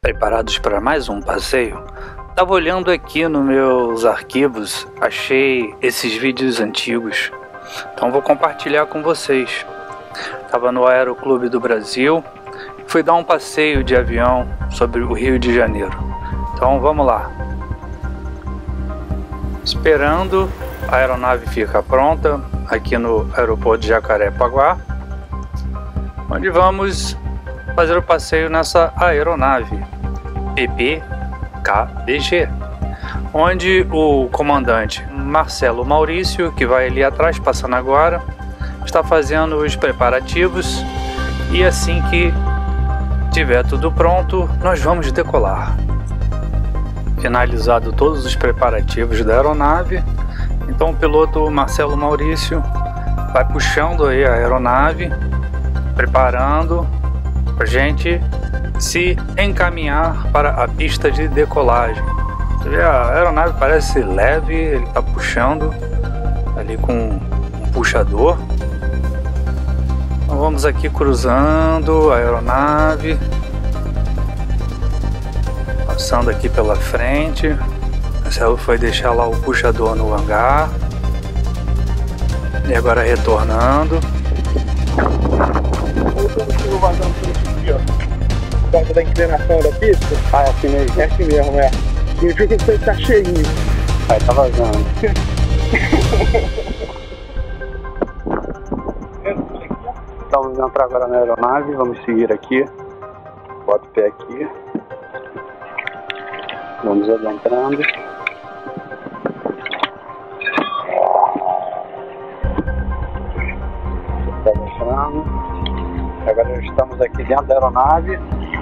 Preparados para mais um passeio? Tava olhando aqui nos meus arquivos, achei esses vídeos antigos, então vou compartilhar com vocês. Tava no Aeroclube do Brasil, fui dar um passeio de avião sobre o Rio de Janeiro. Então vamos lá. Esperando a aeronave ficar pronta aqui no aeroporto de Jacarepaguá, onde vamos fazer o passeio nessa aeronave PPKBG, onde o comandante Marcelo Maurício, que vai ali atrás passando agora, está fazendo os preparativos, e assim que tiver tudo pronto, nós vamos decolar. Finalizado todos os preparativos da aeronave, então o piloto Marcelo Maurício vai puxando aí a aeronave, preparando para a gente se encaminhar para a pista de decolagem. Você vê, a aeronave parece leve, ele está puxando ali com um puxador. Então vamos aqui cruzando a aeronave, passando aqui pela frente. O Marcelo foi deixar lá o puxador no hangar e agora retornando. Por causa da inclinação da pista? Ah, é assim mesmo? É assim mesmo, é. Significa que você está cheinho. Aí tá vazando. Então vamos entrar agora na aeronave, vamos seguir aqui. Bota o pé aqui. Vamos adentrando. Está adentrando. Agora estamos aqui dentro da aeronave.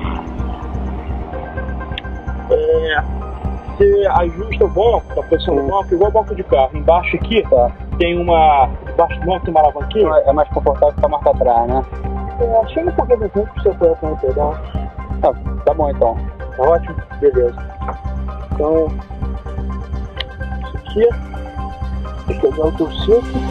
Você ajusta o banco, a posição do banco, igual o banco de carro. Embaixo aqui, tem uma... Embaixo do banco tem uma alavanquinha. É mais confortável ficar mais pra trás, né? Achei um pouquinho de tempo pra você poder pegar. Tá bom então. Tá ótimo? Beleza. Então, isso aqui. Deixa eu pegar o teu cinto.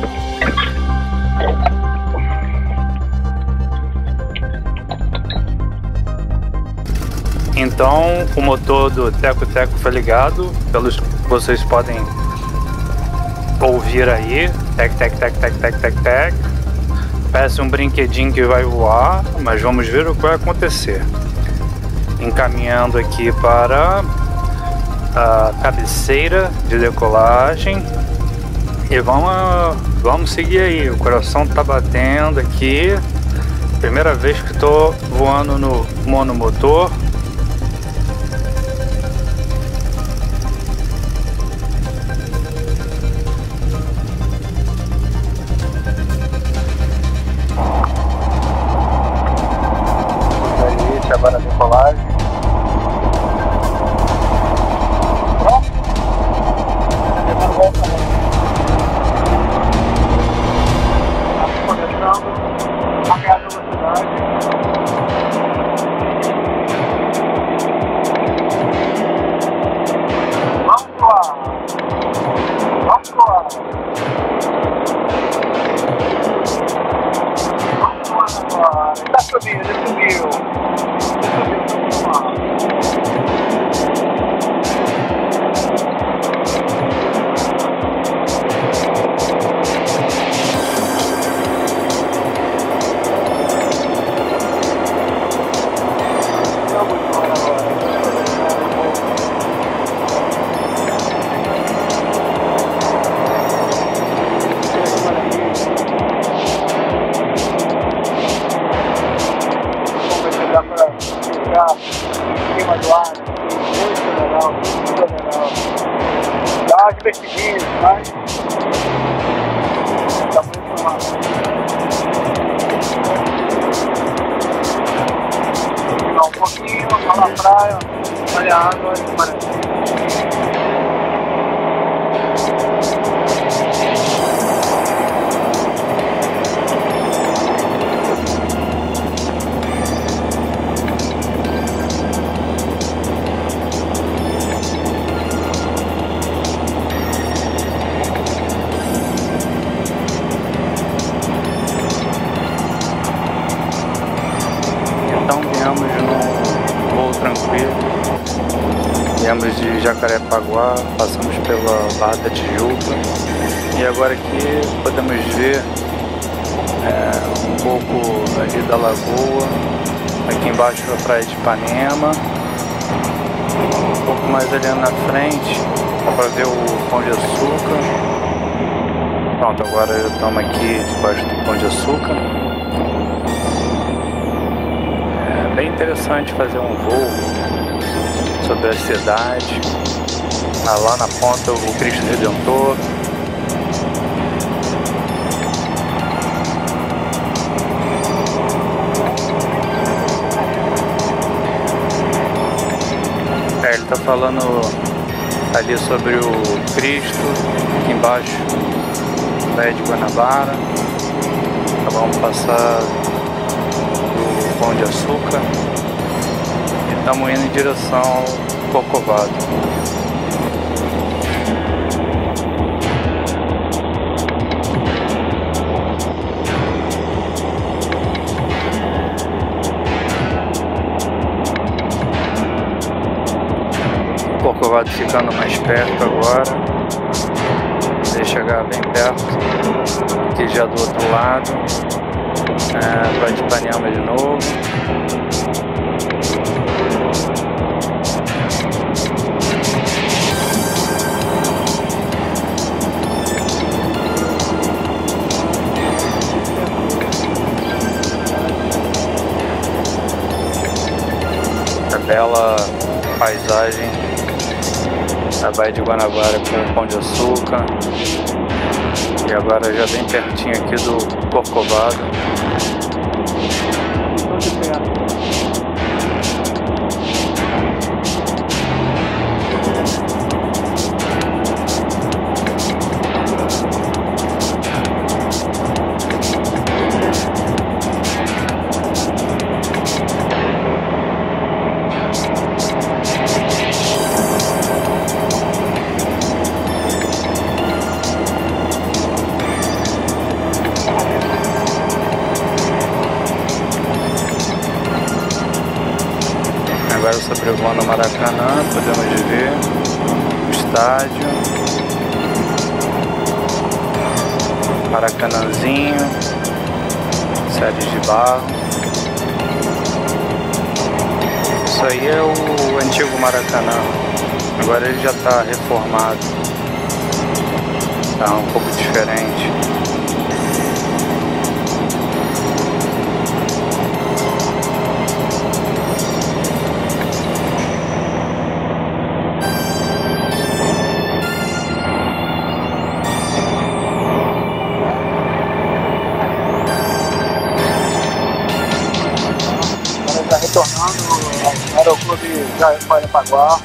Então o motor do Teco-Teco foi ligado, pelos que vocês podem ouvir aí. Tec, tec, tec, tec, tec, tec, tec. Parece um brinquedinho que vai voar, mas vamos ver o que vai acontecer. Encaminhando aqui para a cabeceira de decolagem. E vamos seguir aí. O coração tá batendo aqui. Primeira vez que estou voando no monomotor. Agora a decolagem. Pronto? Levando volta. Está começando a ganhar velocidade. Vamos lá. Vamos lá. Vamos lá. Está subindo, ele subiu. Cima do ar, muito legal, muito legal. Dá uma divertidinha, mas tá muito massa. Dá um pouquinho, lá na praia, olha a água e parece. Então viemos num voo tranquilo. Viemos de Jacarepaguá, passamos pela Barra da Tijuca e agora aqui podemos ver um pouco ali da lagoa, aqui embaixo a praia de Ipanema, um pouco mais ali na frente para ver o Pão de Açúcar. Pronto, agora estamos aqui debaixo do Pão de Açúcar. É bem interessante fazer um voo sobre a cidade. Lá na ponta o Cristo Redentor. Ele está falando ali sobre o Cristo, aqui embaixo, Praia de Guanabara. Vamos passar do Pão de Açúcar e estamos indo em direção ao Corcovado. Corcovado ficando mais perto agora, deixa chegar bem perto, aqui já do outro lado, Praia de Ipanema de novo. A bela paisagem da Baía de Guanabara com o Pão de Açúcar. E agora já bem pertinho aqui do Corcovado. Agora sobrevoando o Maracanã, podemos ver o estádio, Maracanãzinho, séries de barro. Isso aí é o antigo Maracanã, agora ele já está reformado, está um pouco diferente. Retornando ao aeroporto de Jacarepaguá.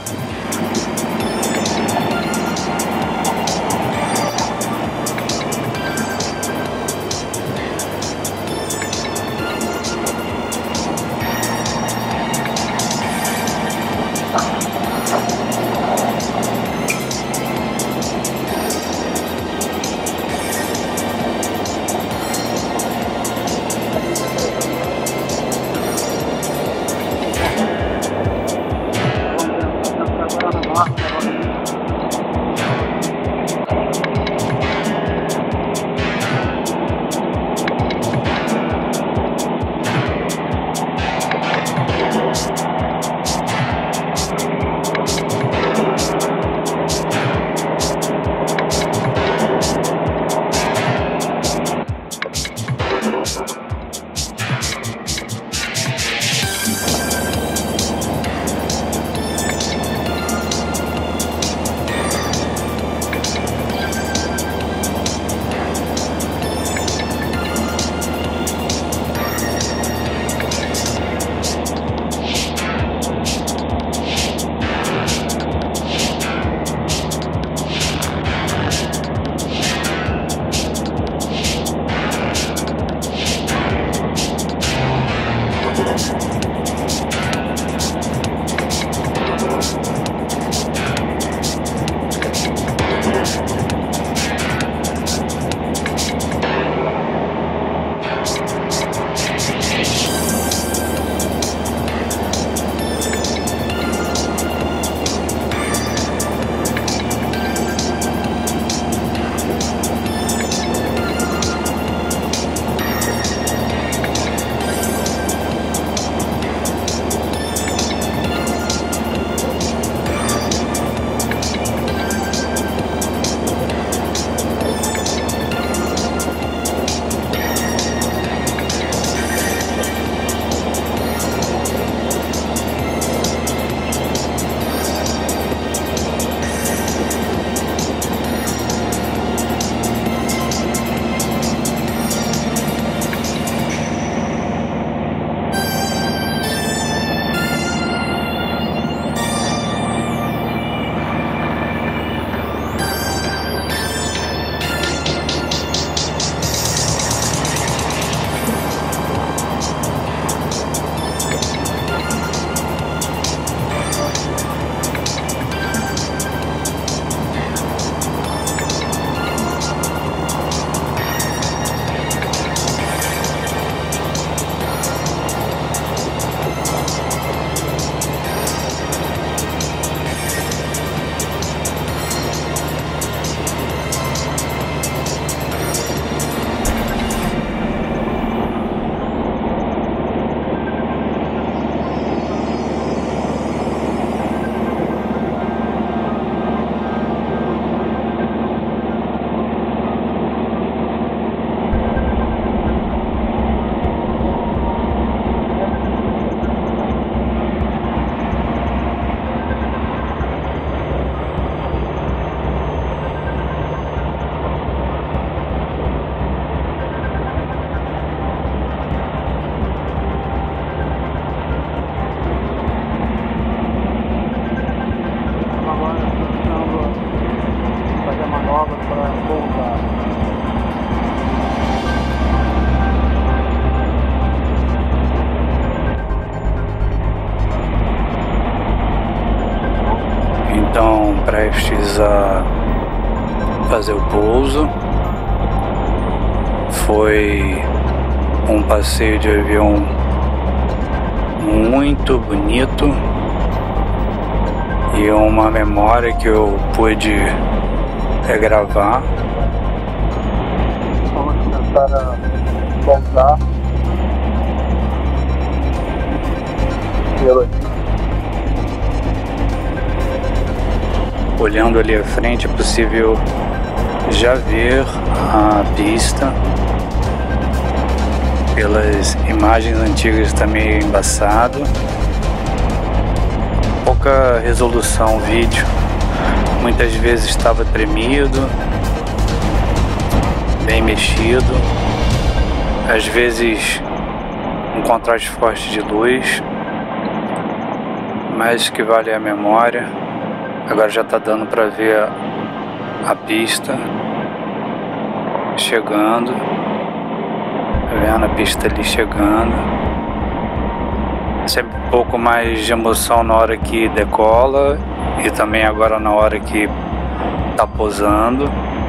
Então, prestes a fazer o pouso. Foi um passeio de avião muito bonito e uma memória que eu pude regravar. Vamos começar a pousar. Olhando ali à frente é possível já ver a pista. Pelas imagens antigas está meio embaçado. Pouca resolução o vídeo. Muitas vezes estava tremido, bem mexido. Às vezes um contraste forte de luz. Mas que vale a memória. Agora já está dando para ver a pista chegando. Tá vendo a pista ali chegando. Sempre um pouco mais de emoção na hora que decola e também agora na hora que tá pousando.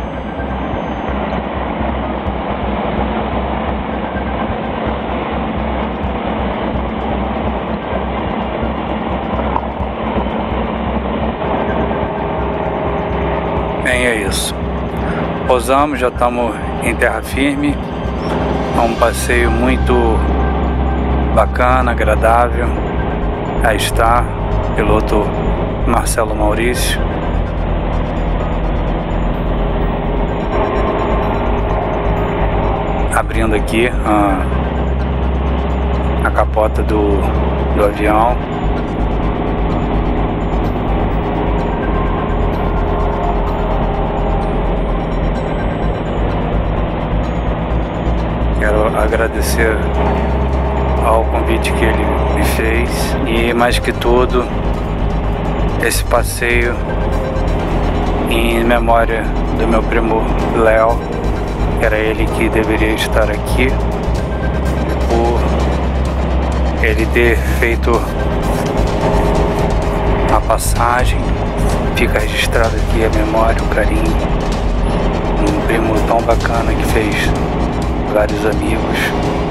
Bem, é isso. Pousamos, já estamos em terra firme. É um passeio muito bacana, agradável. Aí está, piloto Marcelo Maurício. Abrindo aqui a capota do avião. Quero agradecer ao convite que ele me fez e, mais que tudo, esse passeio em memória do meu primo Léo. Era ele que deveria estar aqui, por ele ter feito a passagem. Fica registrado aqui a memória, o carinho. Um primo tão bacana que fez vários amigos.